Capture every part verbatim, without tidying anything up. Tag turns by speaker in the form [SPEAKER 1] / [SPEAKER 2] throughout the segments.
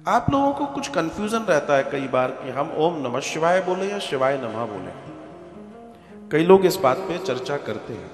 [SPEAKER 1] आप लोगों को कुछ कंफ्यूजन रहता है कई बार कि हम ओम नमः शिवाय बोले या शिवाय नमः बोले। कई लोग इस बात पे चर्चा करते हैं।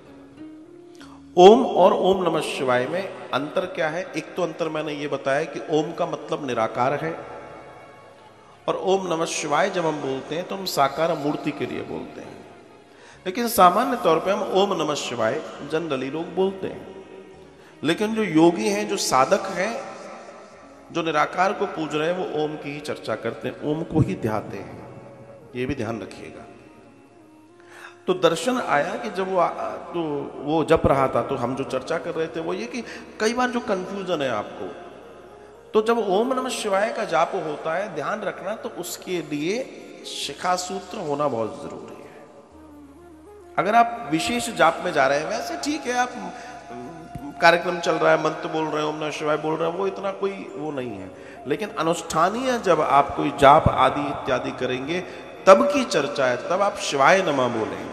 [SPEAKER 1] ओम और ओम नमः शिवाय में अंतर क्या है? एक तो अंतर मैंने ये बताया कि ओम का मतलब निराकार है और ओम नमः शिवाय जब हम बोलते हैं तो हम साकार मूर्ति के लिए बोलते हैं। लेकिन सामान्य तौर पे हम ओम नमः शिवाय जनरली लोग बोलते हैं। लेकिन जो योगी हैं, जो साधक हैं, जो निराकार को पूज रहे हैं, वो ओम की ही चर्चा करते हैं, ओम को ही ध्याते हैं। ये भी ध्यान रखिएगा। तो दर्शन आया कि जब वो तो वो जप रहा था, तो हम जो चर्चा कर रहे थे वो ये कि कई बार जो कंफ्यूजन है आपको, तो जब ओम नमः शिवाय का जाप होता है, ध्यान रखना, तो उसके लिए शिखा सूत्र होना बहुत जरूरी है। अगर आप विशेष जाप में जा रहे हैं, वैसे ठीक है, आप कार्यक्रम चल रहा है, मंत्र बोल रहे हैं, ओम नमः शिवाय बोल रहे हैं, वो इतना कोई वो नहीं है। लेकिन अनुष्ठानीय जब आप कोई जाप आदि इत्यादि करेंगे, तब की चर्चा है, तब आप शिवाय नमः बोलेंगे,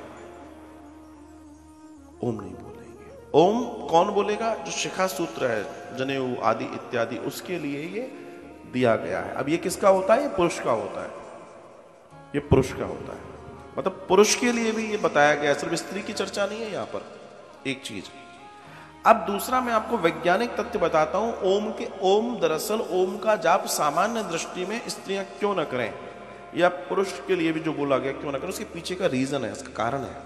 [SPEAKER 1] ओम नहीं बोलेंगे। ओम कौन बोलेगा? जो शिखा सूत्र है, जनेऊ आदि इत्यादि, उसके लिए ये दिया गया है। अब ये किसका होता है? ये पुरुष का होता है, ये पुरुष का होता है। मतलब पुरुष के लिए भी ये बताया गया, सिर्फ स्त्री की चर्चा नहीं है यहां पर। एक चीज। अब दूसरा मैं आपको वैज्ञानिक तथ्य बताता हूं। ओम के ओम दरअसल ओम का जाप सामान्य दृष्टि में स्त्रियां क्यों ना करें, या पुरुष के लिए भी जो बोला गया क्यों ना करें, उसके पीछे का रीजन है, उसका कारण है।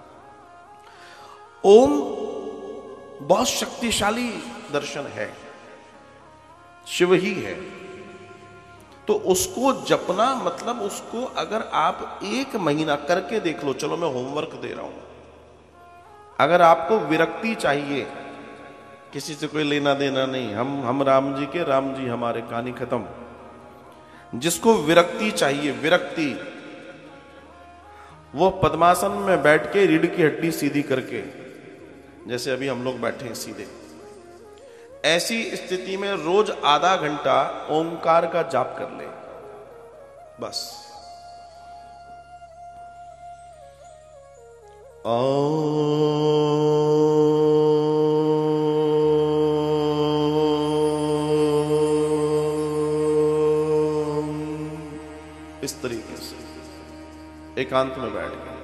[SPEAKER 1] ओम बहुत शक्तिशाली दर्शन है, शिव ही है। तो उसको जपना मतलब उसको अगर आप एक महीना करके देख लो, चलो मैं होमवर्क दे रहा हूं। अगर आपको विरक्ति चाहिए, किसी से कोई लेना देना नहीं, हम हम राम जी के, राम जी हमारे, कहानी खत्म। जिसको विरक्ति चाहिए, विरक्ति, वो पद्मासन में बैठ के रीढ़ की हड्डी सीधी करके, जैसे अभी हम लोग बैठे हैं सीधे, ऐसी स्थिति में रोज आधा घंटा ओंकार का जाप कर ले, बस। इस तरीके से एकांत में बैठ गए,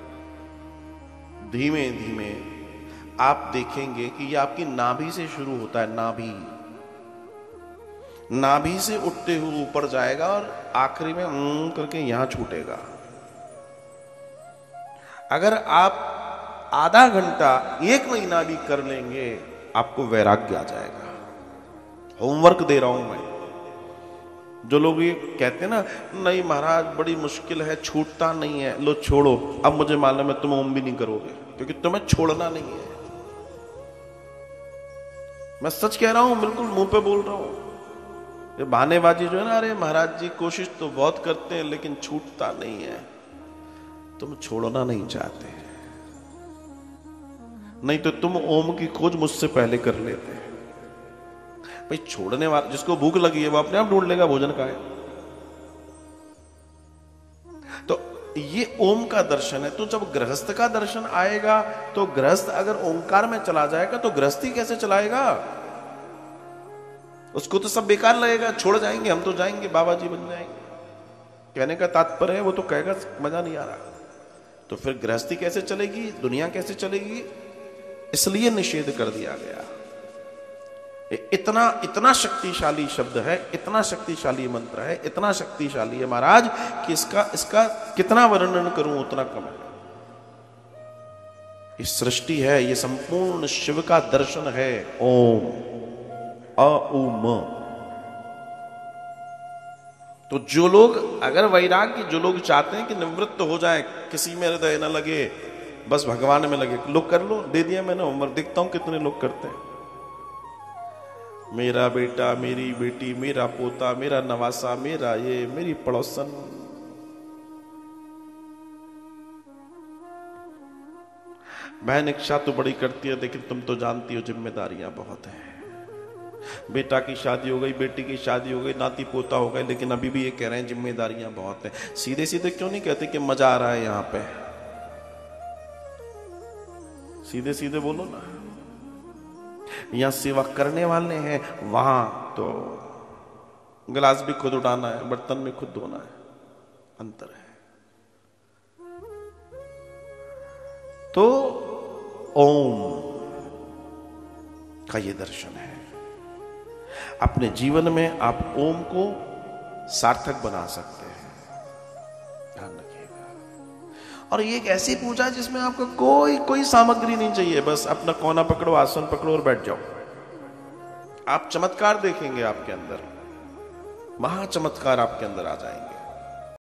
[SPEAKER 1] धीमे धीमे आप देखेंगे कि ये आपकी नाभि से शुरू होता है। नाभि नाभि से उठते हुए ऊपर जाएगा और आखिरी में ऊं करके यहां छूटेगा। अगर आप आधा घंटा एक महीना भी कर लेंगे, आपको वैराग्य आ जाएगा। होमवर्क दे रहा हूं मैं। जो लोग ये कहते हैं ना, नहीं महाराज बड़ी मुश्किल है, छूटता नहीं है, लो छोड़ो। अब मुझे मालूम है तुम ओम भी नहीं करोगे, क्योंकि तुम्हें छोड़ना नहीं है। मैं सच कह रहा हूं, बिल्कुल मुंह पे बोल रहा हूं। ये बहानेबाजी जो है ना, अरे महाराज जी कोशिश तो बहुत करते हैं लेकिन छूटता नहीं है, तुम छोड़ना नहीं चाहते। नहीं तो तुम ओम की खोज मुझसे पहले कर लेते। भाई छोड़ने वाला, जिसको भूख लगी है वो अपने आप ढूंढ लेगा भोजन का है। तो ये ओम का दर्शन है। तो जब गृहस्थ का दर्शन आएगा, तो गृहस्थ अगर ओंकार में चला जाएगा तो गृहस्थी कैसे चलाएगा? उसको तो सब बेकार लगेगा, छोड़ जाएंगे, हम तो जाएंगे, बाबा जी बन जाएंगे। कहने का तात्पर्य है, वो तो कहेगा मजा नहीं आ रहा। तो फिर गृहस्थी कैसे चलेगी, दुनिया कैसे चलेगी? इसलिए निषेध कर दिया गया। इतना इतना शक्तिशाली शब्द है, इतना शक्तिशाली मंत्र है, इतना शक्तिशाली है महाराज कि इसका इसका कितना वर्णन करूं उतना कम है। ये सृष्टि है, ये संपूर्ण शिव का दर्शन है। ओम अ उ म। तो जो लोग, अगर वैराग्य, जो लोग चाहते हैं कि निवृत्त हो जाए, किसी में हृदय न लगे, बस भगवान में लगे, लोग कर लो। दे दिया मैंने होमवर्क, देखता हूं कितने लोग करते हैं। मेरा बेटा, मेरी बेटी, मेरा पोता, मेरा नवासा, मेरा ये, मेरी पड़ोसन। बहन इच्छा तो बड़ी करती है, लेकिन तुम तो जानती हो जिम्मेदारियां बहुत हैं। बेटा की शादी हो गई, बेटी की शादी हो गई, नाती पोता हो गए, लेकिन अभी भी ये कह रहे हैं जिम्मेदारियां बहुत हैं। सीधे सीधे क्यों नहीं कहते कि मजा आ रहा है यहां पे? सीधे सीधे बोलो ना। यहां सेवा करने वाले हैं, वहां तो गिलास भी खुद उठाना है, बर्तन भी खुद धोना है, अंतर है। तो ओम का ये दर्शन है। अपने जीवन में आप ओम को सार्थक बना सकते हैं, ध्यान रखिएगा। और ये एक ऐसी पूजा है जिसमें आपको कोई कोई सामग्री नहीं चाहिए, बस अपना कोना पकड़ो, आसन पकड़ो और बैठ जाओ। आप चमत्कार देखेंगे, आपके अंदर महा चमत्कार आपके अंदर आ जाएंगे।